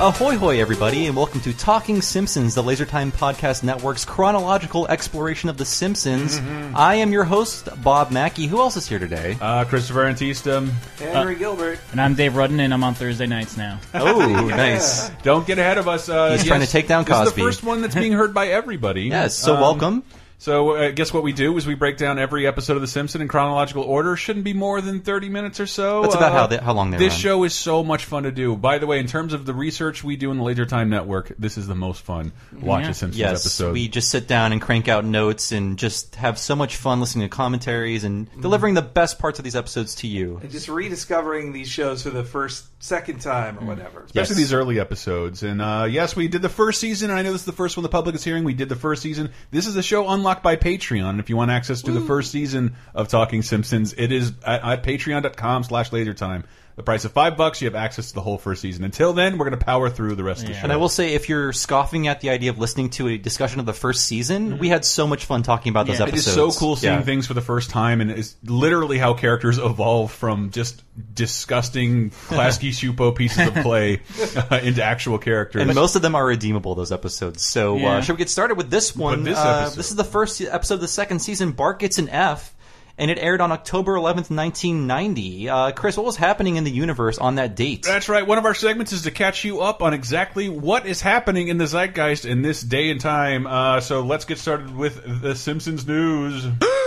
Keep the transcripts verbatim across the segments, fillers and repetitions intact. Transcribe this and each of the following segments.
Ahoy hoy everybody, and welcome to Talking Simpsons, the LaserTime Podcast Network's chronological exploration of The Simpsons. Mm-hmm. I am your host, Bob Mackey. Who else is here today? Uh, Christopher Antista. Henry uh, Gilbert. And I'm Dave Rudden, and I'm on Thursday nights now. Oh, yeah. Nice. Don't get ahead of us. Uh, He's yes, trying to take down Cosby. This is the first one that's being heard by everybody. Yes, so um, welcome. So, uh, guess what we do is we break down every episode of The Simpsons in chronological order. Shouldn't be more than thirty minutes or so. That's about uh, how, they, how long they This run. show is so much fun to do. By the way, in terms of the research we do in the LaserTime Network, this is the most fun. Watch Yeah. a Simpsons Yes, episode. we just sit down and crank out notes and just have so much fun listening to commentaries and delivering the best parts of these episodes to you. And just rediscovering these shows for the first, second time or whatever. Especially Yes. these early episodes. And uh, yes, we did the first season, and I know this is the first one the public is hearing. We did the first season. This is a show unlocked by Patreon. If you want access to the first season of Talking Simpsons, it is at, at patreon.com slash lasertime. The price of five bucks, you have access to the whole first season. Until then, we're going to power through the rest of the Yeah. show. And I will say, if you're scoffing at the idea of listening to a discussion of the first season, we had so much fun talking about those Yeah. It episodes. is so cool seeing Yeah. things for the first time, and it's literally how characters evolve from just disgusting Klasky Shupo pieces of clay uh, into actual characters. And most of them are redeemable, those episodes. So Yeah. uh, should we get started with this one? But this uh, episode- this is the first episode of the second season. Bart gets an F. And it aired on October eleventh, nineteen ninety. Uh, Chris, what was happening in the universe on that date? That's right. One of our segments is to catch you up on exactly what is happening in the zeitgeist in this day and time. Uh, so let's get started with the Simpsons news.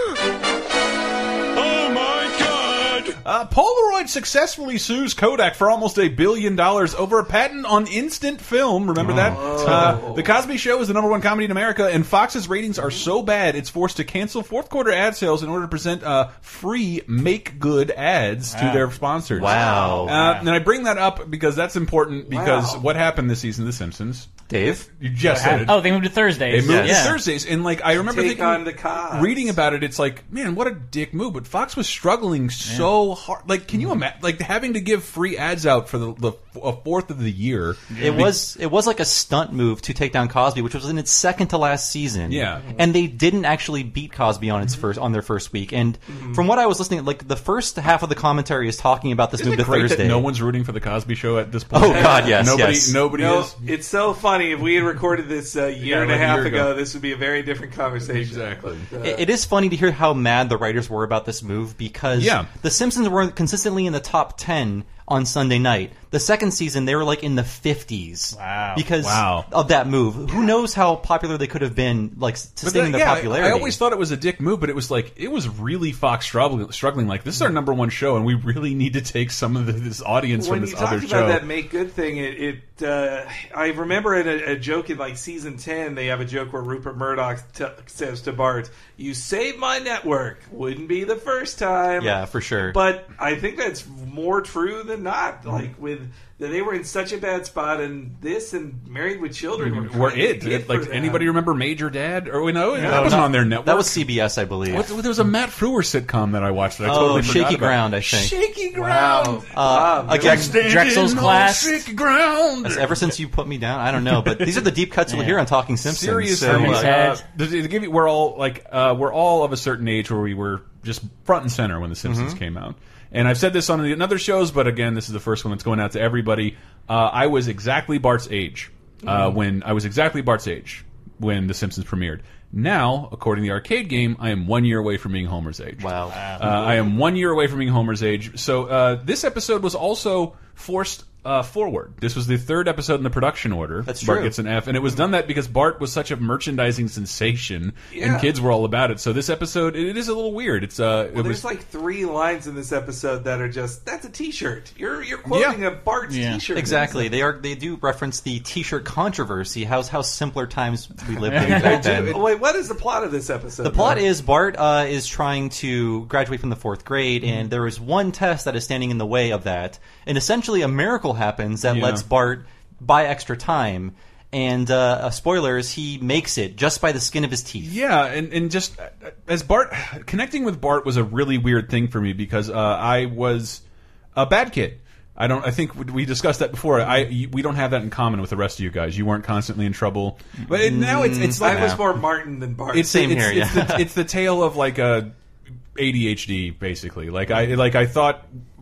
Oh my God! Uh, Polaroid successfully sues Kodak for almost a billion dollars over a patent on instant film. Remember that? Uh, the Cosby Show is the number one comedy in America, and Fox's ratings are so bad it's forced to cancel fourth quarter ad sales in order to present uh, free make good ads to Wow. their sponsors. Wow. Uh, and I bring that up because that's important because Wow. what happened this season, The Simpsons? Dave? You just said it. Oh, they moved to Thursdays. They moved yeah. to Thursdays, and like I remember Take thinking, on the Cos. reading about it, it's like, man, what a dick move. But Fox was struggling so hard. Like, can you imagine, like having to give free ads out for the, the a fourth of the year? It was it was like a stunt move to take down Cosby, which was in its second to last season. Yeah. And they didn't actually beat Cosby on its first on their first week. And from what I was listening, like the first half of the commentary is talking about this Isn't move it to great Thursday. that no one's rooting for the Cosby Show at this point? Oh, God, yes, nobody, yes. nobody No, is. it's so funny. If we had recorded this a year Yeah, and a like a half year ago, ago. this would be a very different conversation. Exactly. But, uh, It- it is funny to hear how mad the writers were about this move because Yeah. The Simpsons were consistently in the top ten on Sunday night. The second season, they were like in the fifties. Wow. Because Wow. of that move. Who knows how popular they could have been, like, But sustaining that- their yeah, popularity. I always thought it was a dick move, but it was like it was really Fox struggling. Struggling like this is our number one show, and we really need to take some of the, this audience when from you this talked other about show. that make good thing, it, it uh, I remember in a, a joke in like season ten, they have a joke where Rupert Murdoch t says to Bart, "You saved my network. Wouldn't be the first time." Yeah, for sure. But I think that's more true than not. Like with that, they were in such a bad spot, and this and Married with Children were, Were kind it, of it like for them. anybody remember Major Dad? Or we know that No, wasn't not- on their network. That was C B S, I believe. What, there was a Matt Frewer sitcom that I watched that I oh, totally forgot Shaky about. Ground, I think. Shaky Wow. Ground. Uh, Bob, again, Standing Drexel's on Class. shaky ground. ever since you put me down, I don't know, but these are the deep cuts we'll Yeah. hear on Talking Simpsons. Seriously, so, Hermes uh, head. uh, to give you, we're all like uh, we're all of a certain age where we were just front and center when The Simpsons Mm-hmm. came out. And I've said this on the other shows, but again, this is the first one that's going out to everybody. Uh, I was exactly Bart's age uh, Mm-hmm. when I was exactly Bart's age when The Simpsons premiered. Now, according to the arcade game, I am one year away from being Homer's age. wow. Uh, I am one year away from being Homer's age. So uh, this episode was also forced uh, forward. This was the third episode in the production order. That's Bart true. gets an F, and it was done that because Bart was such a merchandising sensation, Yeah. and kids were all about it. So this episode, it, it is a little weird. It's uh, Well, it there's was like three lines in this episode that are just that's a T-shirt. You're you're quoting Yeah. a Bart's Yeah. T-shirt. Exactly. They are. They do reference the T-shirt controversy. How's how simpler times we lived in back then. Oh, wait, what is the plot of this episode? The plot is Bart uh, is trying to graduate from the fourth grade, and there is one test that is standing in the way of that. And essentially, a miracle happens that Yeah. lets Bart buy extra time. And uh, uh, spoilers, he makes it just by the skin of his teeth. Yeah, and, and just uh, as Bart, connecting with Bart was a really weird thing for me because uh, I was a bad kid. I don't. I think we discussed that before. I we don't have that in common with the rest of you guys. You weren't constantly in trouble, but it, now it's it's like I was more Martin than Bart. it's Same it's, here, it's, yeah. the, it's the tale of like a A D H D basically. Like I like I thought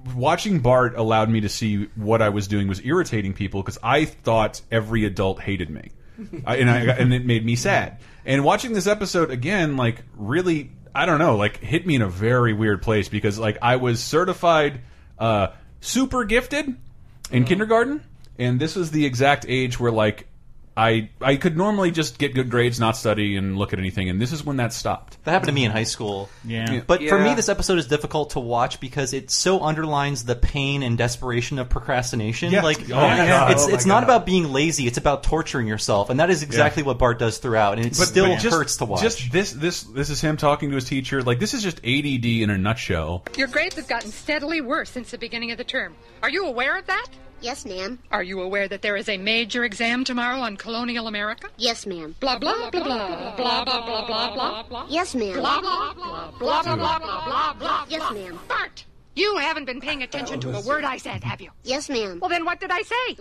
watching Bart allowed me to see what I was doing was irritating people because I thought every adult hated me, I, and I and it made me sad. And watching this episode again, like really, I don't know, like hit me in a very weird place because like I was certified uh, super gifted in mm. kindergarten, and this was the exact age where like. I I could normally just get good grades, not study, and look at anything, and this is when that stopped. That happened to me in high school. Yeah. But yeah. for me, this episode is difficult to watch because it so underlines the pain and desperation of procrastination. Yeah. Like, Oh my God. it's Oh my it's not God. about being lazy; it's about torturing yourself, and that is exactly Yeah. what Bart does throughout, and it But, still but just, hurts to watch. Just this this this is him talking to his teacher. Like this is just A D D in a nutshell. Your grades have gotten steadily worse since the beginning of the term. Are you aware of that? Yes, ma'am. Are you aware that there is a major exam tomorrow on colonial America? Yes, ma'am. Blah, blah, blah, blah, blah, blah, blah, blah, blah, blah. Yes, ma'am. Blah, blah, blah, blah, blah, blah, blah, blah, blah. Yes, ma'am. Bart, you haven't been paying attention to a word I said, have you? Yes, ma'am. Well, then what did I say?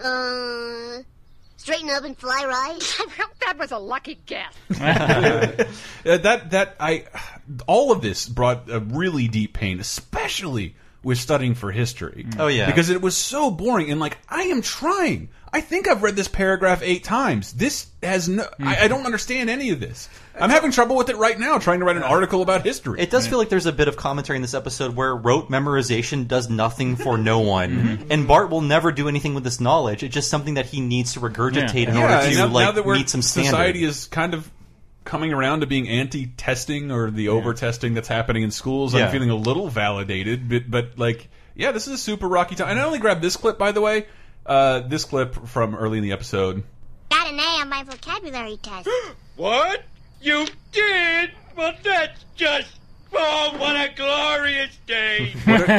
Uh, straighten up and fly right. Well, that was a lucky guess. Uh, that that I all of this brought a really deep pain, especially with studying for history. Oh, yeah. Because it was so boring and like I am trying. I think I've read this paragraph eight times. This has no I, I don't understand any of this. I'm having trouble with it right now trying to write an article about history. It does feel like there's a bit of commentary in this episode where rote memorization does nothing for no one, and Bart will never do anything with this knowledge. It's just something that he needs to regurgitate in yeah, order and to now, like now that we're, meet some standard. society is kind of coming around to being anti-testing or the over-testing that's happening in schools. Yeah. I'm feeling a little validated, but, but like, yeah, this is a super rocky time. And I only grabbed this clip, by the way, uh, this clip from early in the episode. Got an A on my vocabulary test. What? You did? Well, that's just... Oh, what a glorious day.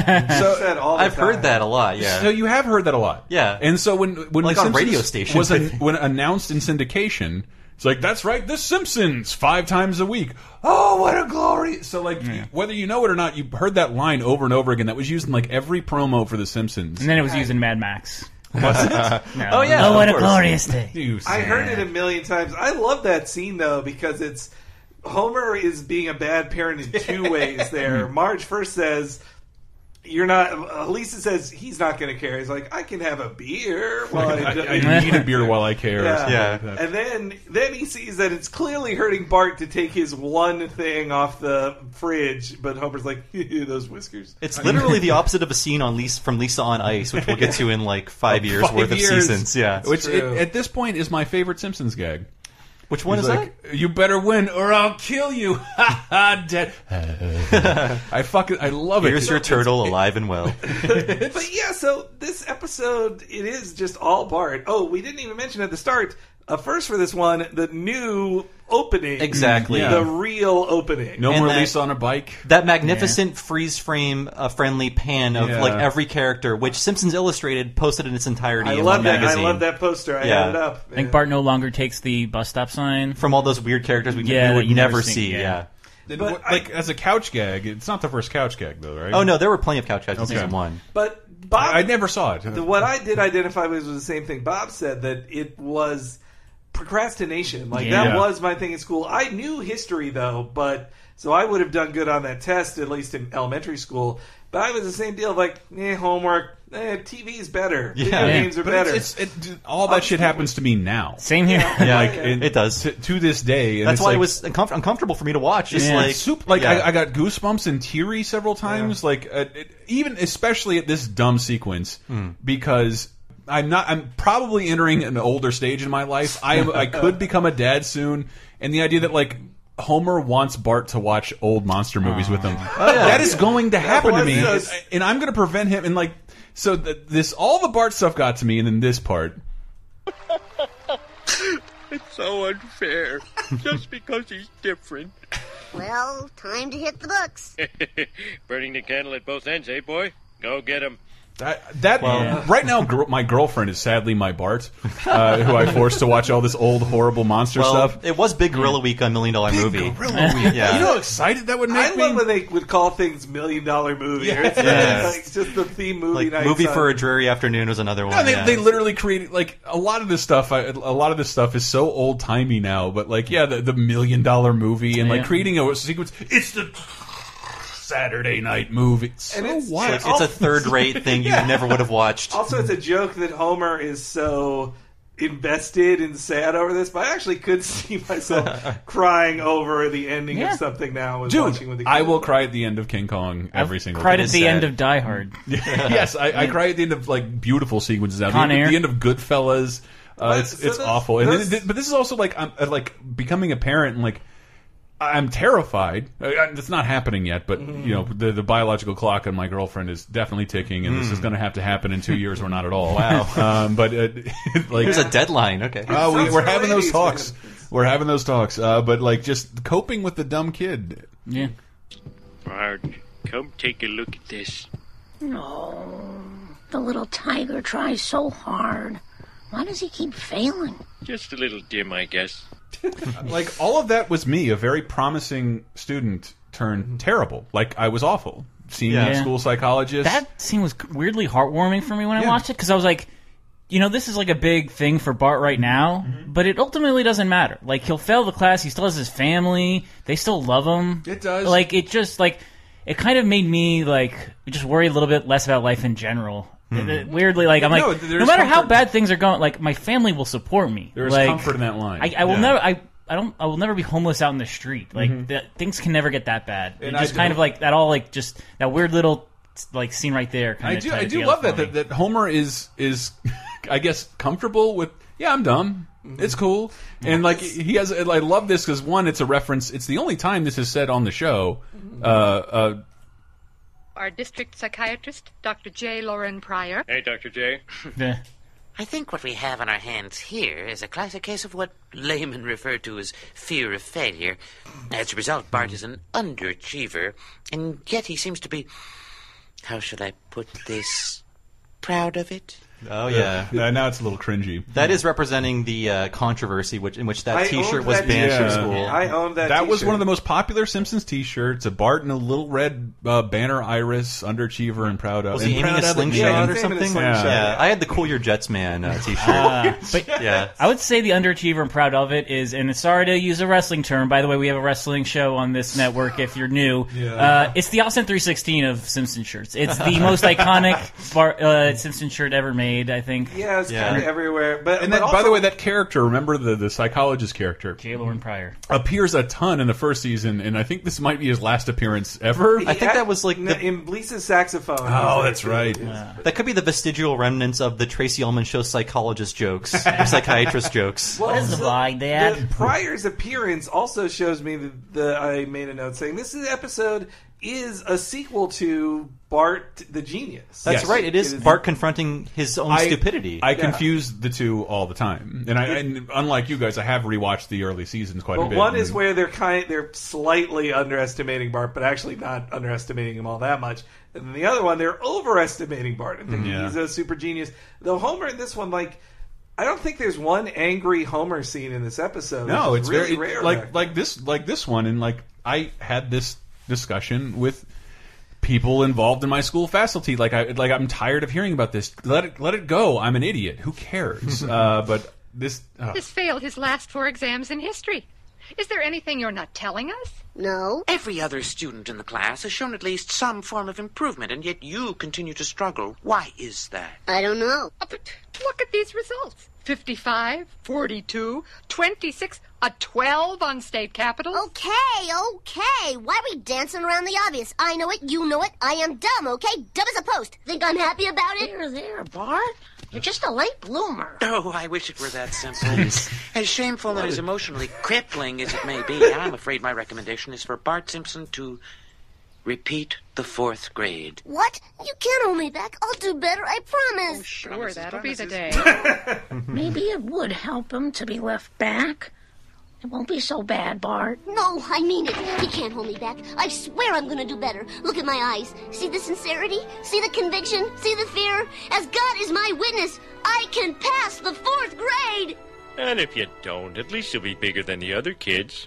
So said all the I've heard time. that a lot. Yeah. So you have heard that a lot. Yeah. And so when when Like the on Simpsons radio stations, was I an, think. when announced in syndication, it's like that's right, The Simpsons five times a week. Oh, what a glory! So like whether you know it or not, you heard that line over and over again. That was used in like every promo for The Simpsons. And then it was used in Mad Max. Was it? No. Oh, yeah, Oh, of what a course. glorious day. You I heard it a million times. I love that scene though because it's Homer is being a bad parent in two ways. There, Marge first says, "You're not." Lisa says he's not going to care. He's like, "I can have a beer." While I, I, I need a beer while I care. or Yeah. something Yeah. like that. And then then he sees that it's clearly hurting Bart to take his one thing off the fridge, but Homer's like, "Those whiskers." It's literally the opposite of a scene on Lisa, from Lisa on Ice, which we'll get to in like five years Five worth of years. seasons. Yeah. Which it, true. at this point is my favorite Simpsons gag. Which one He's is like, you better win or I'll kill you. Ha ha, dead. I fucking, I love that? it. Here's your turtle alive and well. But yeah, so this episode, it is just all Bart. Oh, we didn't even mention at the start, uh, first for this one, the new opening. Exactly. Yeah. The real opening. No And more that- Lisa on a bike. That magnificent freeze frame uh, friendly pan of Yeah. like every character, which Simpsons Illustrated posted in its entirety I in love one that. magazine. I love that poster. I Yeah. had it up. I think Bart no longer takes the bus stop sign. From all those weird characters we, Yeah, we that would you never never see. see, Yeah. yeah. It- But what- I- like as a couch gag, it's not the first couch gag though, right? Oh no, there were plenty of couch guys in Okay. season one. But Bob, I never saw it. the, what I did identify with was the same thing Bob said, that it was procrastination. Like Yeah. that was my thing in school. I knew history though, but so I would have done good on that test, at least in elementary school. But I was the same deal of like, eh, homework, eh, T V's better. Video Yeah. games are But better. it's, it's it, all that shit happens to me now. Same here. Yeah, Like it, does. to, to this day. And That's it's why like, it was uncomf- uncomfortable for me to watch. Just Yeah. like, soup. Like yeah. I, I got goosebumps and teary several times. Like uh, it, even especially at this dumb sequence because I'm not. I'm probably entering an older stage in my life. I am. I could become a dad soon, and the idea that like. Homer wants Bart to watch old monster movies with him. That is going to happen to was me, just- and I'm going to prevent him. And like, so th this all the Bart stuff got to me, and then this part. It's so unfair. Just because he's different. Well, time to hit the books. Burning the candle at both ends, eh, boy? Go get him. That, that right now, gr my girlfriend is sadly my Bart, uh, who I forced to watch all this old horrible monster well, stuff. it was Big Gorilla Week on Million Dollar Movie. Gorilla Week. Yeah. You know how excited that would make I me? love when they would call things million dollar movie. Yeah. It's Yeah. like just the theme movie Like night. Movie on- for a Dreary Afternoon was another one. No, they, yeah. they literally created like a lot of this stuff. I, a lot of this stuff is so old timey now, but like yeah, the, the million dollar movie and like Yeah. creating a sequence. It's the Saturday night movie. So And it's- what? It's, it's a third-rate thing you never would have watched. Also, it's a joke that Homer is so invested and sad over this, but I actually could see myself crying over the ending Yeah. of something now. I was watching with Dude, the I kids. will cry at the end of King Kong every I've single cried time. at the sad. end of Die Hard. Yes, I, I cry at the end of like beautiful sequences. Out Con the, Air. the end of Goodfellas, uh, But- it's so it's those- awful. And those- then, but this is also like I'm uh, like becoming a parent and like I'm terrified. Uh, It's not happening yet, but Mm-hmm. you know the the biological clock on my girlfriend is definitely ticking, and this is going to have to happen in two years or not at all. Wow. Um, but uh, like There's a deadline. Okay. uh, we, Sounds we're for having those ladies, talks. man. We're having those talks. Uh, but like just coping with the dumb kid. Yeah. Bart, come take a look at this. No, the little tiger tries so hard. Why does he keep failing? Just a little dim, I guess. Like all of that was me, a very promising student turned terrible. Like I was awful. Senior Yeah. school psychologist. That scene was weirdly heartwarming for me when I Yeah. watched it because I was like, you know, this is like a big thing for Bart right now, Mm-hmm. but it ultimately doesn't matter. Like, he'll fail the class, he still has his family, they still love him. It does. Like, it just, like, it kind of made me, like, just worry a little bit less about life in general. It- it- weirdly, like, I'm No, like, there's no matter how comfort. bad things are going, like, my family will support me. There's like, comfort in that line. I, I will Yeah. never, I, I don't, I will never be homeless out in the street. Like, that, things can never get that bad. And It I just do- kind of like, that all, like, just, that weird little, like, scene right there kind I of do. tied I it do together love that, for me. that that Homer is is, I guess, comfortable with. Yeah, I'm dumb. It's cool, and like he has. I love this because one, it's a reference. It's the only time this is said on the show. Uh, uh, Our district psychiatrist, Doctor J. Lauren Pryor. Hey, Doctor J. Yeah. I think what we have on our hands here is a classic case of what laymen refer to as fear of failure. As a result, Bart is an underachiever, and yet he seems to be, how should I put this, proud of it? Oh yeah. uh, now it's a little cringy. That is representing the uh, controversy which in which that I T-shirt owned was that banned from t-shirt. school. I owned that. That was t-shirt. one of the most popular Simpsons T-shirts. A Bart and a little red uh, banner iris, underachiever and proud of. Was and he aiming proud a of it. slingshot Yeah, or he's aiming a something? slingshot. Yeah, I had the Cool Your Jets Man uh, T-shirt. Uh, but yeah, I would say the underachiever and proud of it is, and sorry to use a wrestling term. By the way, we have a wrestling show on this network. If you're new, Yeah. uh, it's the Austin three sixteen of Simpsons shirts. It's the most iconic Bart, uh, Simpsons shirt ever made, I think. Yeah, it's Yeah. kind of everywhere. But And but then, also, by the way, that character, remember the the psychologist character, J. Lauren Pryor. appears a ton in the first season, and I think this might be his last appearance ever. I think that was like in, the- in Lisa's saxophone. Oh, that's right. that could be the vestigial remnants of the Tracy Ullman Show psychologist jokes, or psychiatrist jokes. Well, What is the so vibe, Dad? the Pryor's appearance also shows me that the, I made a note saying this is, episode is a sequel to Bart the Genius. That's Yes. right. It is It is- Bart confronting his own I- stupidity. I confuse the two all the time, and I, and unlike you guys, I have rewatched the early seasons quite a Well, bit. one is and- where they're kind they're slightly underestimating Bart, but actually not underestimating him all that much. And then the other one, they're overestimating Bart and thinking Yeah. he's a super genius. The Homer in this one, like, I don't think there's one angry Homer scene in this episode. no, which it's is really very rare. like like this like this one, and like I had this discussion with people involved in my school faculty. Like I like I'm tired of hearing about this. Let it let it go. I'm an idiot. Who cares? uh, but this. Uh, Has failed his last four exams in history. Is there anything you're not telling us? No. Every other student in the class has shown at least some form of improvement, and yet you continue to struggle. Why is that? I don't know. Oh, but look at these results. fifty-five, forty-two, twenty-six, a twelve on state capitals. Okay, okay. Why are we dancing around the obvious? I know it, you know it. I am dumb, okay? Dumb as a post. Think I'm happy about it? There, there, Bart. You're just a late bloomer. Oh, I wish it were that simple. As shameful and as emotionally crippling as it may be, I'm afraid my recommendation is for Bart Simpson to repeat the fourth grade. What? You can't hold me back. I'll do better, I promise. Sure, that'll be the day. Maybe it would help him to be left back. It won't be so bad, Bart. No, I mean it. He can't hold me back. I swear I'm gonna do better. Look at my eyes. See the sincerity? See the conviction? See the fear? As God is my witness, I can pass the fourth grade. And if you don't, at least you'll be bigger than the other kids.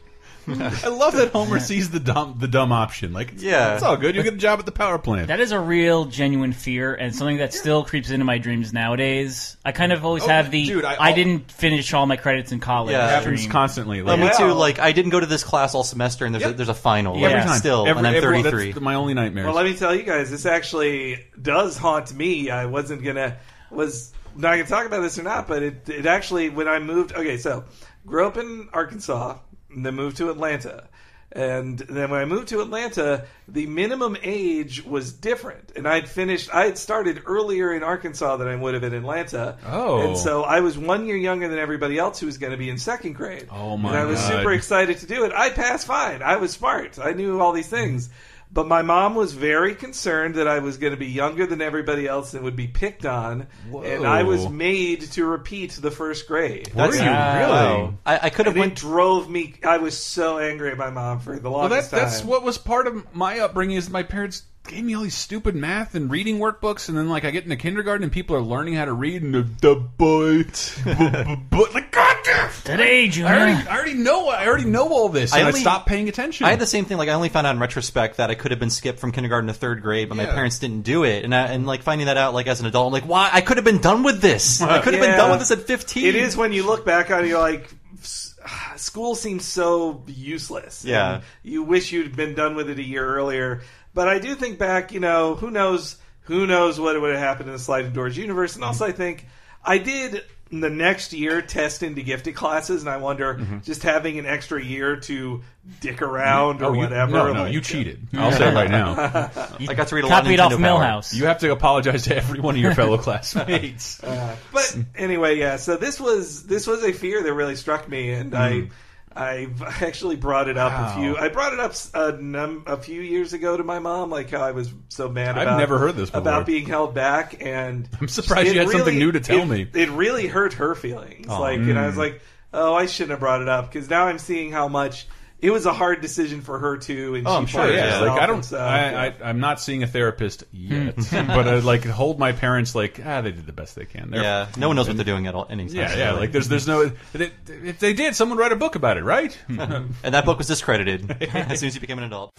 I love that Homer sees the dumb the dumb option. Like, it's, Yeah. it's all good. You'll get a job at the power plant. That is a real, genuine fear, and something that still creeps into my dreams nowadays. I kind of always Oh, have the dude, I- I, I'll- didn't finish all my credits in college. Yeah. It happens dream. constantly. Well, Like, me too. Wow. Like, I didn't go to this class all semester, and there's a, Yep. there's a final. Yeah. every Like, time. Still, every, and I'm every- thirty-three. That's my only nightmares. Well, let me tell you guys, this actually does haunt me. I wasn't gonna was not gonna talk about this or not, but it it actually when I moved. Okay, so grew up in Arkansas, and then moved to Atlanta. And then when I moved to Atlanta, the minimum age was different. And I'd finished, I had started earlier in Arkansas than I would have in Atlanta. Oh. And so I was one year younger than everybody else who was going to be in second grade. Oh, my And I was God. super excited to do it. I passed fine. I was smart. I knew all these things. But my mom was very concerned that I was going to be younger than everybody else and would be picked on. Whoa. And I was made to repeat the first grade. Were you really? I, I could have And it went. drove me. I was so angry at my mom for the Well, longest that, that's time. what was part of my upbringing. Is my parents gave me all these stupid math and reading workbooks, and then like I get into kindergarten and people are learning how to read, and the, the but, but, but like goddamn Today, Junior. I already, I already know. I already know all this, I and I, only- stopped paying attention. I had the same thing. Like, I only found out in retrospect that I could have been skipped from kindergarten to third grade, but my Yeah. parents didn't do it. And I, and like finding that out, like as an adult, I'm like, why? I could have been done with this. I could have been Yeah. done with this at fifteen. It is when you look back on it, you're like, s- school seems so useless. Yeah. And you wish you'd been done with it a year earlier. But I do think back, you know, who knows, who knows what would have happened in the Sliding Doors universe. And also I think I did the next year test into gifted classes, and I wonder, just having an extra year to dick around or oh, you, whatever. No, no, like, you cheated. I'll say it right now. I got to read a lot of Copied off Nintendo Power. Millhouse. You have to apologize to every one of your fellow classmates. But anyway, yeah. So this was this was a fear that really struck me, and I I've actually brought it up Wow. a few. I brought it up a, num, a few years ago to my mom, like how I was so mad I've about never heard this before. about being held back, and I'm surprised it you had something really- new to tell it- me. It really hurt her feelings, Oh. like, and I was like, oh, I shouldn't have brought it up because now I'm seeing how much. It was a hard decision for her too, and Oh, she I'm sure, fired yeah. herself, Like I don't, and so, I, yeah. I, I'm not seeing a therapist yet, but I like hold my parents like ah, they did the best they can. They're Yeah, no one knows what they're doing at all. Any Yeah, yeah. Like there's there's no. If they did, someone would write a book about it, right? and that book was discredited as soon as you became an adult.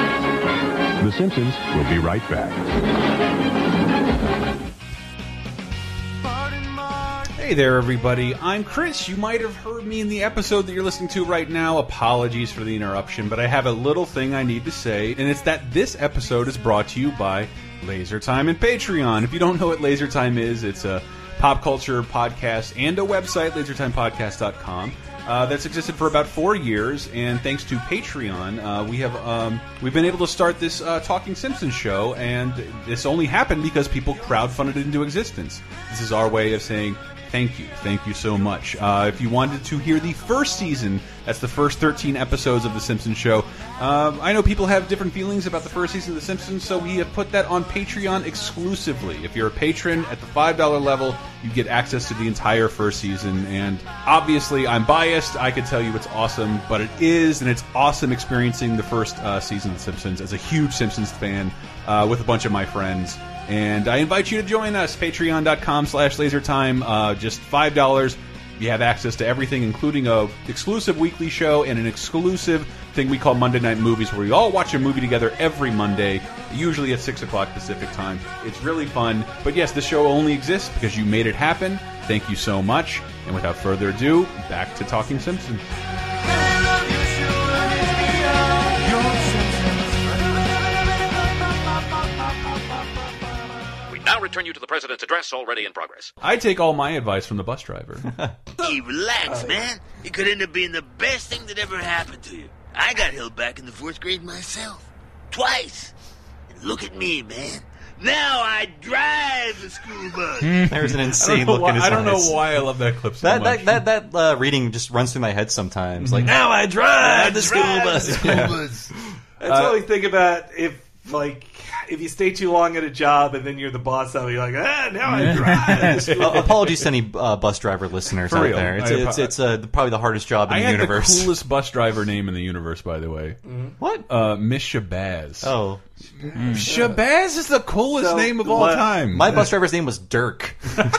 The Simpsons will be right back. Hey there, everybody. I'm Chris. You might have heard me in the episode that you're listening to right now. Apologies for the interruption, but I have a little thing I need to say, and it's that this episode is brought to you by Laser Time and Patreon. If you don't know what Laser Time is, it's a pop culture podcast and a website, laser time podcast dot com. Uh, that's existed for about four years, and thanks to Patreon, uh, we have um, we've been able to start this uh, Talking Simpsons show, and this only happened because people crowdfunded it into existence. This is our way of saying thank you, thank you so much. Uh, if you wanted to hear the first season, that's the first thirteen episodes of The Simpsons show. Uh, I know people have different feelings about the first season of The Simpsons, so we have put that on Patreon exclusively. If you're a patron at the five dollar level, you get access to the entire first season, and obviously I'm biased. I could tell you it's awesome, but it is, and it's awesome experiencing the first uh, season of The Simpsons as a huge Simpsons fan uh, with a bunch of my friends. And I invite you to join us, patreon dot com slash lasertime, uh, just five dollars. You have access to everything, including a exclusive weekly show and an exclusive thing we call Monday Night Movies, where we all watch a movie together every Monday, usually at six o'clock Pacific time. It's really fun. But yes, this show only exists because you made it happen. Thank you so much. And without further ado, back to Talking Simpsons. Now return you to the president's address already in progress. I take all my advice from the bus driver. Hey, relax, man. It could end up being the best thing that ever happened to you. I got held back in the fourth grade myself. Twice. And look at me, man. Now I drive the school bus. There's an insane look why, in his I don't eyes. know why I love that clip so That much. that that, that uh, reading just runs through my head sometimes. Like, now I drive the school drive bus. the school Yeah. bus. That's what we think about if, like, if you stay too long at a job and then you're the boss of it, you're like, ah, now I drive the school Uh, bus. apologies to any uh, bus driver listeners For out real. there. It's I it's, apo- it's uh, probably the hardest job in I the had universe. the coolest bus driver name in the universe, by the way. What? Uh, Miss Shabazz. Oh. Mm. Shabazz is the coolest So, name of all what- time. My bus driver's name was Dirk.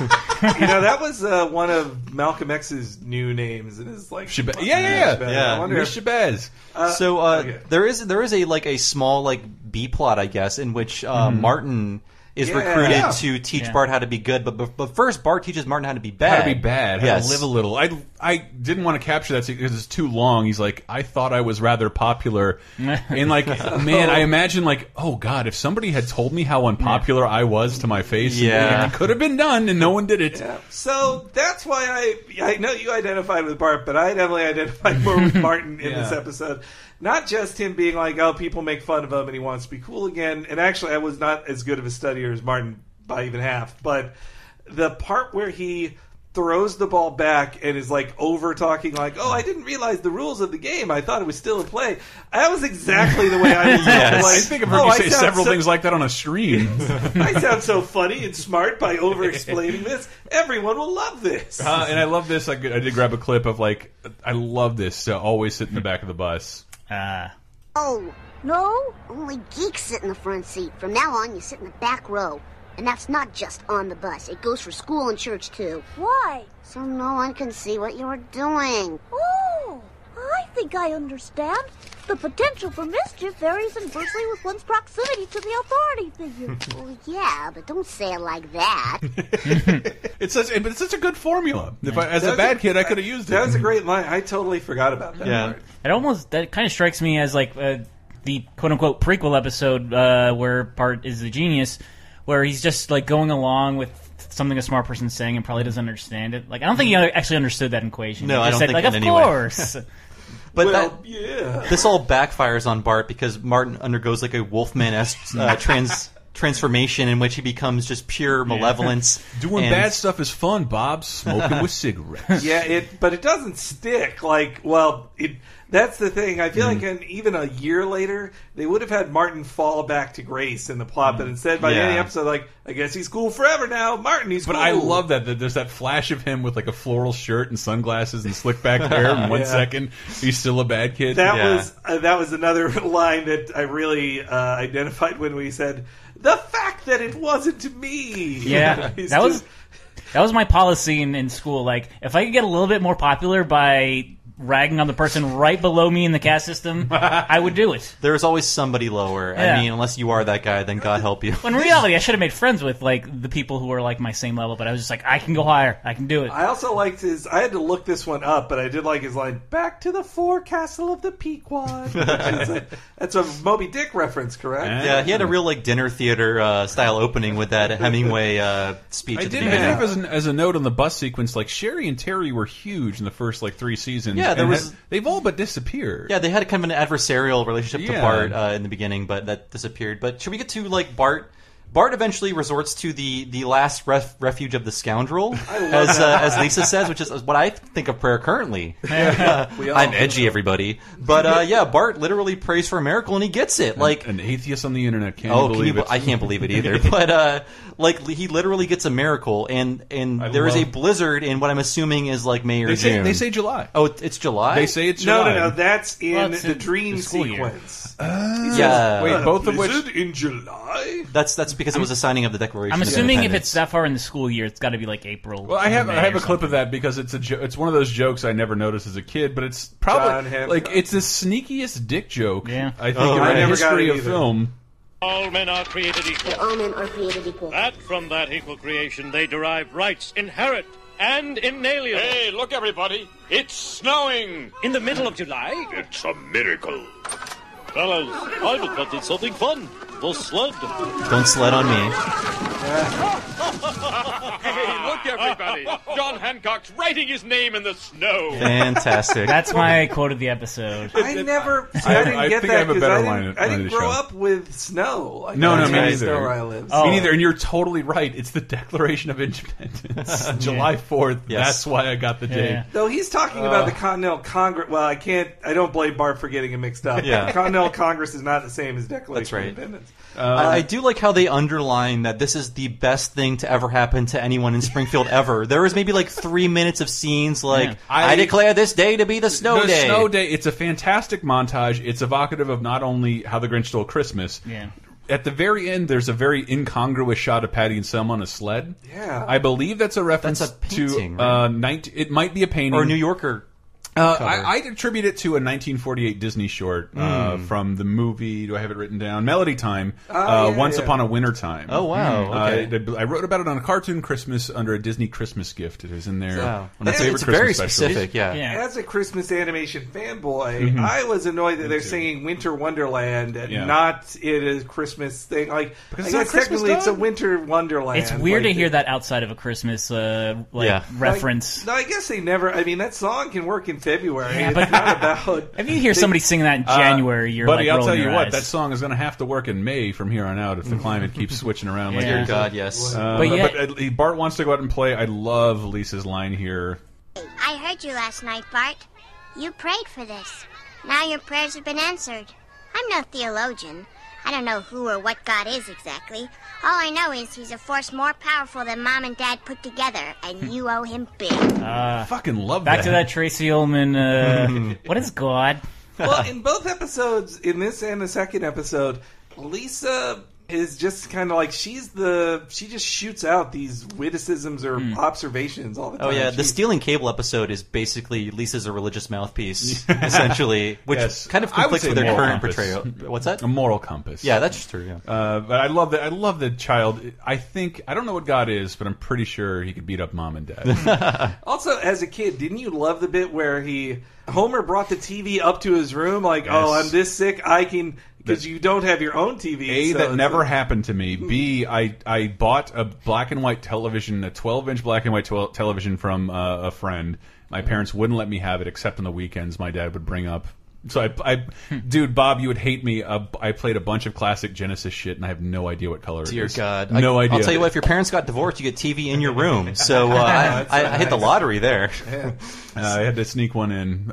You know, that was uh, one of Malcolm X's new names. It is like Shab yeah, yeah, yeah. Shabazz. Yeah. I wonder Miss if- Shabazz. uh, so uh, okay. there is there is a like a small like B plot, I guess, in which uh, Mhm. Martin is Yeah. recruited Yeah. to teach Yeah. Bart how to be good, but, but but first Bart teaches Martin how to be bad. How to be bad, how Yes. to live a little. I I didn't want to capture that because it's too long. He's like, I thought I was rather popular, and like, man, I imagine like, oh god, if somebody had told me how unpopular I was to my face, Yeah. it could have been done, and no one did it. Yeah. So that's why I I know you identified with Bart, but I definitely identified more with Martin in Yeah. this episode. Not just him being like, oh, people make fun of him and he wants to be cool again. And actually, I was not as good of a studier as Martin by even half. But the part where he throws the ball back and is like over talking, like, oh, I didn't realize the rules of the game. I thought it was still in play. That was exactly the way I was. Yes. Like, I think I've heard oh, you I say sound several so- things like that on a stream. I sound so funny and smart by over-explaining this. Everyone will love this. Uh, and I love this. I, I did grab a clip of like, I love this. Uh, always sit in the back of the bus. Ah. Oh, no? Only geeks sit in the front seat. From now on, you sit in the back row. And that's not just on the bus. It goes for school and church, too. Why? So no one can see what you're doing. Oh, I think I understand. The potential for mischief varies inversely with one's proximity to the authority figure. Well, yeah, but don't say it like that. It's such, but it's such a good formula. If I, as That a was bad a- kid, I could have used it. That was a great line. I totally forgot about that Yeah. part. It almost that kind of strikes me as like uh, the quote unquote prequel episode uh, where Bart is the genius, where he's just like going along with something a smart person's saying and probably doesn't understand it. Like I don't think he actually understood that equation. No, He I just don't said, think like, in of any way. course. But Well, that, yeah. this all backfires on Bart because Martin undergoes like a Wolfman-esque uh, trans transformation in which he becomes just pure malevolence. Doing and- bad stuff is fun, Bob. Smoking with cigarettes. Yeah, it, but it doesn't stick. Like, well, it. That's the thing. I feel like in, even a year later, they would have had Martin fall back to grace in the plot, but instead, by the end of the Yeah. episode, like, I guess he's cool forever now. Martin, he's But cool. I love that, that there's that flash of him with like a floral shirt and sunglasses and slick back hair. In one Yeah. second, he's still a bad kid. That Yeah. was uh, that was another line that I really uh, identified when we said the fact that it wasn't me. Yeah, He's that was just- that was my policy in, in school. Like, if I could get a little bit more popular by ragging on the person right below me in the caste system, I would do it. There's always somebody lower. Yeah. I mean, unless you are that guy, then God help you. When in reality, I should have made friends with like the people who were like my same level. But I was just like, I can go higher. I can do it. I also liked his. I had to look this one up, but I did like his line. Back to the forecastle of the Pequod. Which is a, that's a Moby Dick reference, correct? Yeah, he had a real like dinner theater uh, style opening with that Hemingway uh, speech. I at the did. I beginning. think as, an, as a note on the bus sequence, like Sherry and Terry were huge in the first like three seasons. Yeah, there and was- ha- they've all but disappeared. Yeah, they had kind of an adversarial relationship to Yeah. Bart uh, in the beginning, but that disappeared. But should we get to like Bart? Bart eventually resorts to the the last ref, refuge of the scoundrel, as uh, as Lisa says, which is what I think of prayer currently. Uh, We all- I'm edgy, everybody, but uh, yeah, Bart literally prays for a miracle and he gets it. Like, An atheist on the internet can't oh, believe can you, it. I can't believe it either. But uh, like he literally gets a miracle, and and I there is a love- blizzard in what I'm assuming is like May or They say, June. they say July. oh, it- it's July. They say it's No, July. no, no. That's in Well, it's the in dream the school year. sequence. yeah. Wait, both of which. Blizzard in July. That's that's because it was a signing of the Declaration. I'm of assuming if Independence. it's that far in the school year, it's got to be like April. Well, I have or I May have or a clip of something. that because it's a jo it's one of those jokes I never noticed as a kid, but it's probably John Hancock. like it's the sneakiest dick joke Yeah. I think Oh, in I the never got history it of either. film. All men are created equal. All men are created equal. That from that equal creation they derive rights, inherent and inalienable. Hey, look, everybody. It's snowing. In the middle of July? It's a miracle. Fellas, I've invented something fun. The sled. Don't sled on me. Hey, look, everybody. John Hancock's writing his name in the snow. Fantastic. That's my quote of the episode. I never. See, I- I, didn't I get think I that have a because better I line didn't, of- I line didn't of the grow show. up with snow. Like, No, I no, didn't me know neither. Snow where I live. Oh. Me neither, and you're totally right. It's the Declaration of Independence, July fourth. Yes. That's why I got the date. Yeah. Though he's talking Uh. about the Continental Congress. Well, I can't. I don't blame Bart for getting it mixed up. Yeah. The Continental Congress is not the same as Declaration That's right. of Independence. I, I do like how they underline that this is the best thing to ever happen to anyone in Springfield ever. There was maybe like three minutes of scenes like, Yeah. I, I- declare this day to be the snow the day. snow day. It's a fantastic montage. It's evocative of not only How the Grinch Stole Christmas, Yeah. at the very end, there's a very incongruous shot of Patty and Selma on a sled. Yeah. I believe that's a reference That's a painting, to uh, nineteen. It might be a painting or a New Yorker. Uh, I, I'd attribute it to a nineteen forty-eight Disney short uh, Mm. from the movie. Do I have it written down? Melody Time. Oh, uh, yeah, Once yeah. Upon a Winter Time. Oh, wow. Uh, Okay. I, I wrote about it on a Cartoon Christmas under a Disney Christmas gift. It is in there. Wow. One of my It's favorite very Christmas specific, specials. yeah. As a Christmas animation fanboy, Mhm. I was annoyed that Me they're too. singing Winter Wonderland and Yeah. not it is Christmas thing. Like, Because I it's not guess Christmas technically it's a time. Winter Wonderland. It's weird like, to hear that outside of a Christmas uh, like Yeah. reference. No, I guess they never. I mean, that song can work in February. Yeah, it's but- not about. If you hear they- somebody singing that in January, you're Buddy, like I'll tell rolling you your what, eyes. that song is going to have to work in May from here on out if the climate keeps switching around. Like Yeah. Dear usually. God, yes. Uh, But but yet- but, uh, Bart wants to go out and play. I love Lisa's line here. I heard you last night, Bart. You prayed for this. Now your prayers have been answered. I'm no theologian. I don't know who or what God is exactly. All I know is he's a force more powerful than Mom and Dad put together, and you owe him big. Uh, Fucking love back that. to that Tracy Ullman. Uh, what is God? Well, in both episodes, in this and the second episode, Lisa is just kind of like she's the she just shoots out these witticisms or observations all the time. Oh yeah, the She- stealing cable episode is basically Lisa's a religious mouthpiece, essentially, which Yes. kind of I would conflicts say with their moral current compass. portrayal. What's that? A moral compass. Yeah, that's true. Yeah. Uh, but I love that. I love the child. I think I don't know what God is, but I'm pretty sure he could beat up mom and dad. Also, as a kid, didn't you love the bit where he Homer brought the T V up to his room? Like, oh, Yes. I'm this sick, I can because you don't have your own T V. A, so that it's never like- happened to me. B, I I bought a black and white television, a twelve inch black and white twelve television from uh, a friend. My parents wouldn't let me have it except on the weekends. My dad would bring up. So I, I dude, Bob, you would hate me. Uh, I played a bunch of classic Genesis shit, and I have no idea what color Dear it is. God, no I, idea. I'll tell you what: if your parents got divorced, you get T V in your room. So uh, I, I, I hit the lottery there. Uh, I had to sneak one in.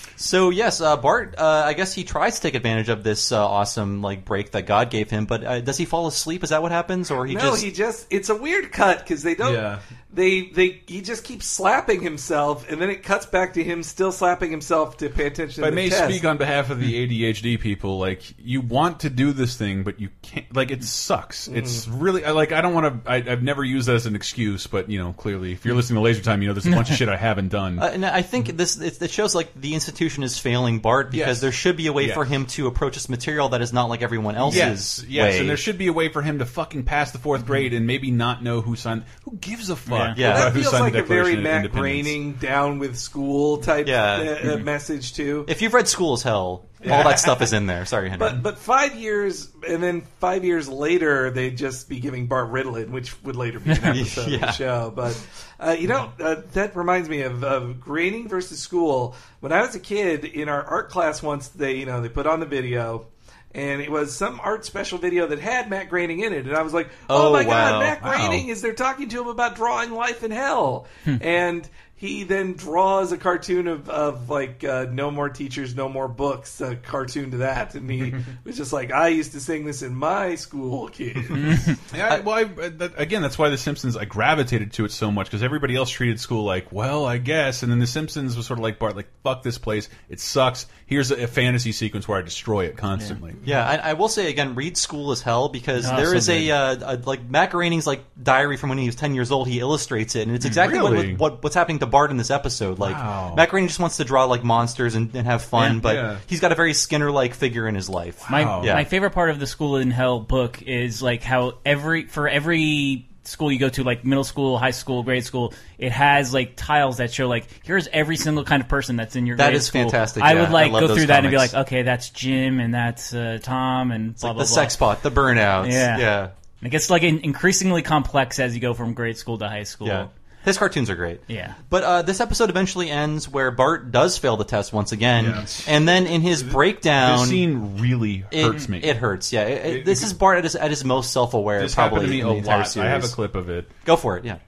So yes, uh, Bart. Uh, I guess he tries to take advantage of this uh, awesome like break that God gave him. But uh, does he fall asleep? Is that what happens, or he no, just? he just. It's a weird cut because they don't. Yeah. They they he just keeps slapping himself, and then it cuts back to him still slapping himself to pay attention. If I to the may test. speak on behalf of the A D H D people, like you want to do this thing, but you can't. Like it sucks. Mm. It's really I- like I don't want to. I've never used that as an excuse, but you know, clearly, if you're listening to Laser Time, you know there's a bunch of shit I haven't done. Uh, and I think this it, it shows like the institution is failing Bart because Yes. there should be a way Yes. for him to approach this material that is not like everyone else's Yes, yes, way. and there should be a way for him to fucking pass the fourth grade and maybe not know who signed. Who gives a fuck? Yeah. about That who feels signed like the a very Declaration of Matt Independence. Groening down with school type Yeah. uh, uh, message too. If you've read School as Hell, all that stuff is in there. Sorry, Henry. But but five years and then five years later they'd just be giving Bart Ritalin, which would later be an episode of Yeah. the show. But uh, you know uh, that reminds me of, of grading versus school. When I was a kid in our art class, once they you know they put on the video. And it was some art special video that had Matt Groening in it, and I was like, "Oh, Oh, my wow. God, Matt Wow. Groening is there talking to him about drawing life in hell?" And he then draws a cartoon of, of like uh, no more teachers, no more books, a cartoon to that, and he was just like, "I used to sing this in my school, kids." Yeah, well, I, that, again, that's why The Simpsons, I gravitated to it so much because everybody else treated school like, well, I guess, and then The Simpsons was sort of like Bart, like, fuck this place, it sucks. Here's a, a fantasy sequence where I destroy it constantly. Yeah, I, I will say again, read School as Hell because Oh, there so is a, good. uh, a like Matt Groening's like diary from when he was ten years old. He illustrates it, and it's exactly Really? what, what what's happening to Bart in this episode. Like Wow. Matt Groening just wants to draw like monsters and, and have fun, Yeah. but Yeah. he's got a very Skinner-like figure in his life. My Wow. Yeah. my favorite part of the School in Hell book is like how every for every school you go to, like middle school, high school, grade school, it has like tiles that show like here's every single kind of person that's in your That grade is school. fantastic, I yeah. would like I love go those through that and be comics. like, okay, that's Jim and that's uh, Tom and blah Like blah the blah. sex pot, the burnouts. Yeah. yeah, It gets like in- increasingly complex as you go from grade school to high school. yeah. His cartoons are great. Yeah. But uh, this episode eventually ends where Bart does fail the test once again, Yes. and then in his breakdown, This scene really it, hurts me. It hurts, yeah. It- it- It- this is Bart at his, at his most self-aware, This probably happened to me in a the entire lot. series. I have a clip of it. Go for it, yeah.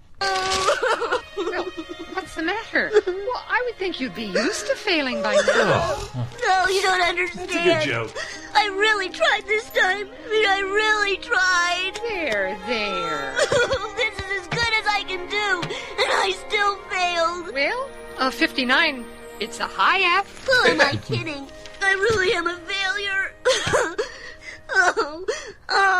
Well, what's the matter? Well, I would think you'd be used to failing by now. No, you don't understand. That's a good joke. I really tried this time. I mean, I really tried. There, there. This is as good as I can do, and I still failed. Well, a fifty-nine, it's a high F. Who am I kidding? I really am a failure. oh, oh.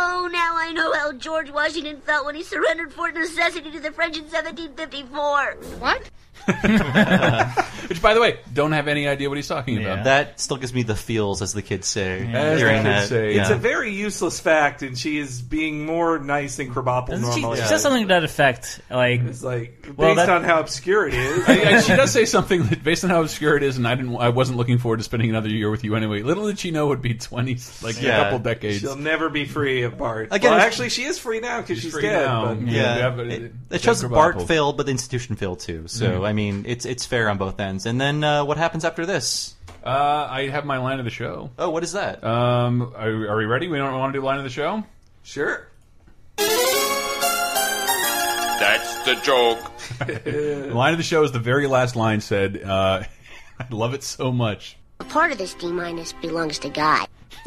George Washington felt when he surrendered Fort Necessity to the French in seventeen fifty-four. What? Which, by the way, don't have any idea what he's talking Yeah. about. That still gives me the feels, as the kids say. As Hearing the kids that, say. yeah. It's a very useless fact, and she is being more nice than Krabappel Doesn't she, normally. she is. says something to that effect. Like, It's like, based well, that- on how obscure it is. I, I, she does say something that, based on how obscure it is, and I didn't. I wasn't looking forward to spending another year with you anyway. Little did she know it would be twenty, like Yeah. a couple decades. She'll never be free of Bart. Again, well, it's- actually, she is free now because she's, free dead. now. But, Yeah, Yeah, but it, it- it shows Jack Bart Krabappel. failed, but the institution failed too. So Mhm. I mean, it's it's fair on both ends. And then uh, what happens after this? Uh, I have my line of the show. Oh, what is that? Um, are, are we ready? We don't want to do line of the show. Sure. That's the joke. The line of the show is the very last line. Said, uh, "I love it so much." A part of this D minus belongs to God.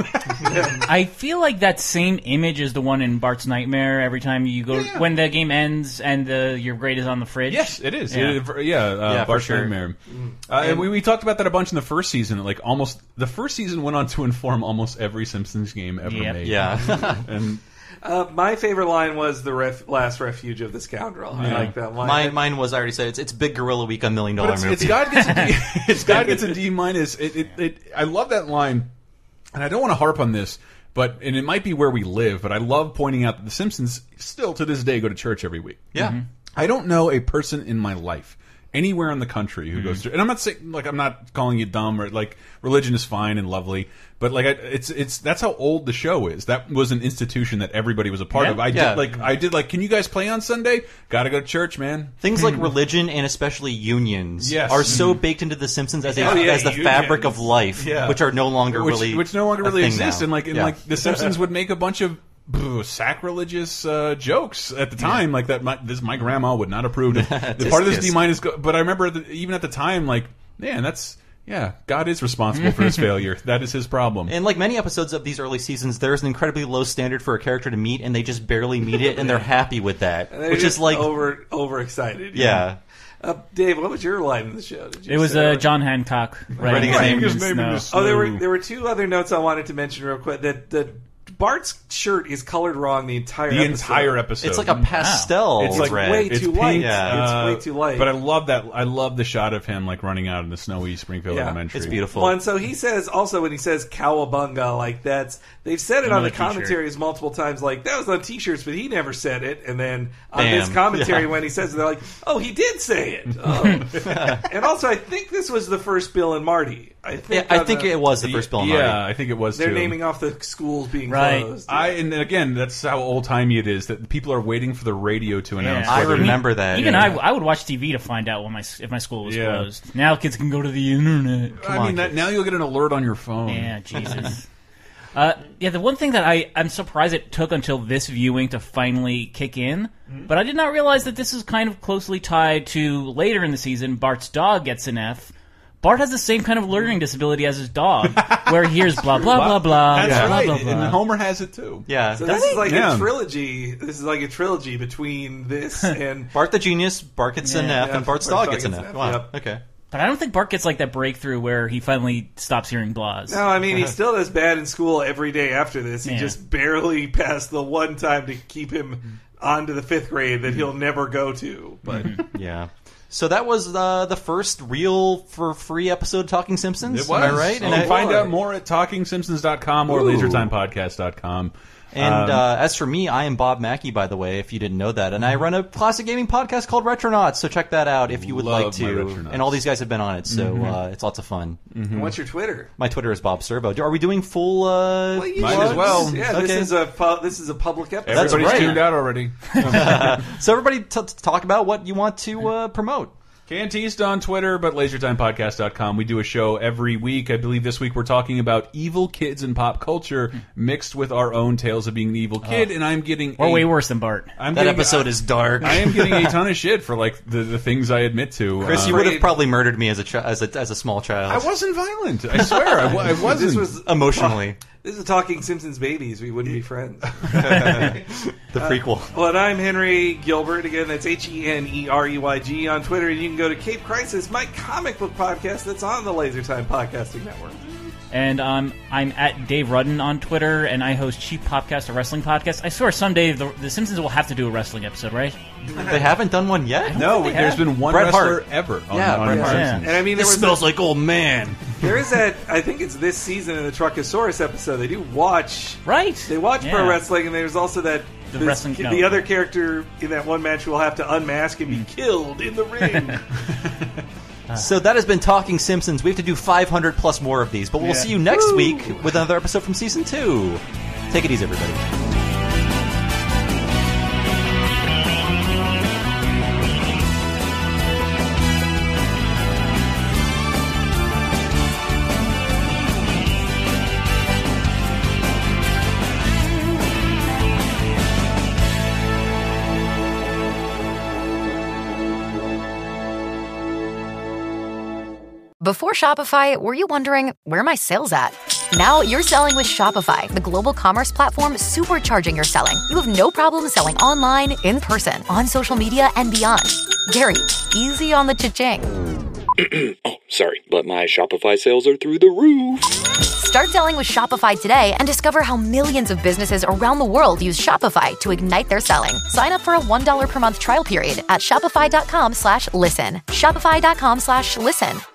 I feel like that same image is the one in Bart's Nightmare. Every time you go, Yeah. when the game ends and the your grade is on the fridge. Yes, it is. Yeah. Yeah, yeah, uh, Yeah, for Bart's sure. Nightmare. Uh, and we, we talked about that a bunch in the first season. Like almost the first season went on to inform almost every Simpsons game ever Yep. made. Yeah. and Uh, my favorite line was the ref- last refuge of the scoundrel. I Yeah. like that line. Mine, mine was I already said it's it's Big Gorilla Week on Million but Dollar it's, Movie. it's God gets a D, it's God gets a D minus. It, it, it, I love that line, and I don't want to harp on this, but and it might be where we live. But I love pointing out that the Simpsons still to this day go to church every week. Yeah. Mm-hmm. I don't know a person in my life anywhere in the country who goes to, and I'm not saying like I'm not calling you dumb or like religion is fine and lovely, but like I, it's it's that's how old the show is. That was an institution that everybody was a part Yeah. of. I Yeah. did like I did like, can you guys play on Sunday? Got to go to church, man. Things like religion and especially unions Yes. are so baked into The Simpsons as, a, Oh, yeah, as the unions. fabric of life, Yeah. which are no longer which, really which no longer a really thing exists. now. And like and Yeah. like the Simpsons would make a bunch of ugh, sacrilegious uh, jokes at the time, like that. My, this my grandma would not approve. Of. The part of this Kiss. D minus, go- but I remember the, even at the time, like man, that's yeah, God is responsible for his failure. That is his problem. And like many episodes of these early seasons, there's an incredibly low standard for a character to meet, and they just barely meet it, and they're happy with that. And they're Which just is like, over overexcited. yeah. Uh, Dave, what was your line in the show? Did you It was say- uh, John Hancock writing his Writing name, his in name in snow. the Oh, there were there were two other notes I wanted to mention real quick. That that Bart's shirt is colored wrong the entire the episode. entire episode. It's like a pastel It's like red. way it's too pink, light. Yeah. It's uh, way too light. But I love that. I love the shot of him like running out in the snowy Springfield Yeah, Elementary. It's beautiful. Well, and so he says also when he says cowabunga, like that's they've said it on Another the commentaries multiple times, like that was on T-shirts, but he never said it. And then on Bam. this commentary, Yeah. when he says it, they're like, "Oh, he did say it." Oh. And also, I think this was the first Bill and Marty. I think. Yeah, I on think the- it was the first Bill and Yeah, Marty. I think it was. They're too. naming off the schools being Right. closed. I and again, that's how old timey it is. That people are waiting for the radio to announce. Yeah. I whether- remember that. Even yeah. I, I would watch T V to find out when my if my school was Yeah. closed. Now kids can go to the internet. I mean, that, now you'll get an alert on your phone. Yeah, Jesus. uh, yeah, the one thing that I I'm surprised it took until this viewing to finally kick in, but I did not realize that this is kind of closely tied to later in the season. Bart's dog gets an F. Bart has the same kind of learning disability as his dog, where he hears blah blah blah blah That's blah right. blah blah. And Homer has it too. Yeah. So this is like Yeah. a trilogy. This is like a trilogy between this and Bart the Genius, Bart gets an Yeah. F, Yeah, and Bart's Bart's dog gets an F. Wow. Yep. Okay. But I don't think Bart gets like that breakthrough where he finally stops hearing blahs. No, I mean he still does bad in school every day after this. He Yeah. just barely passed the one time to keep him on to the fifth grade that he'll never go to. But Yeah. So that was uh, the first real for free episode of Talking Simpsons. It was. Am I right? You And, can I, find out more at talking simpsons dot com or Ooh. laser time podcast dot com. and Um, uh, as for me, I am Bob Mackey, by the way, if you didn't know that. And I run a classic gaming podcast called Retronauts, so check that out if you would Love like my to. Retronauts. And all these guys have been on it, so uh, it's lots of fun. And what's your Twitter? My Twitter is Bob Servo. Are we doing full uh, Well, you Might should. as well. Yeah, Okay. this is a pu- this is a public episode. That's everybody's right. tuned out already. So everybody t- t- talk about what you want to uh, promote. Canteast on Twitter, but laser time podcast dot com. We do a show every week. I believe this week we're talking about evil kids in pop culture mixed with our own tales of being an evil kid, and I'm getting or a, way worse than Bart. I'm That getting, episode is dark. I am getting a ton of shit for like the, the things I admit to. Chris, Uh, you would have probably murdered me as a, chi- as a as a small child. I wasn't violent. I swear, I, wa- I wasn't. This was Emotionally. This is Talking Simpsons Babies. We wouldn't be friends. The prequel. Well, and I'm Henry Gilbert. Again, that's H E N E R E Y G on Twitter. And you can go to Cape Crisis, my comic book podcast that's on the Laser Time Podcasting Network. And um, I'm at Dave Rudden on Twitter, and I host Cheap Popcast, a wrestling podcast. I swear someday the, the Simpsons will have to do a wrestling episode, right? They haven't done one yet? No, there's been one Bret wrestler Hart. ever on, Yeah, on Bret The Hart. Simpsons. And I mean, there This was smells a- like old man. There is that. I think it's this season in the Truckosaurus episode. They do watch. Right. They watch pro Yeah. wrestling, and there's also that The this- wrestling- The no. other character in that one match will have to unmask and be killed in the ring. So that has been Talking Simpsons. We have to do five hundred plus more of these, but we'll Yeah. see you next Woo! week with another episode from season two. Take it easy, everybody. Before Shopify, were you wondering, where are my sales at? Now you're selling with Shopify, the global commerce platform supercharging your selling. You have no problem selling online, in person, on social media, and beyond. Gary, easy on the cha-ching. Oh, sorry, but my Shopify sales are through the roof. Start selling with Shopify today and discover how millions of businesses around the world use Shopify to ignite their selling. Sign up for a one dollar per month trial period at shopify.com slash listen. Shopify.com slash listen.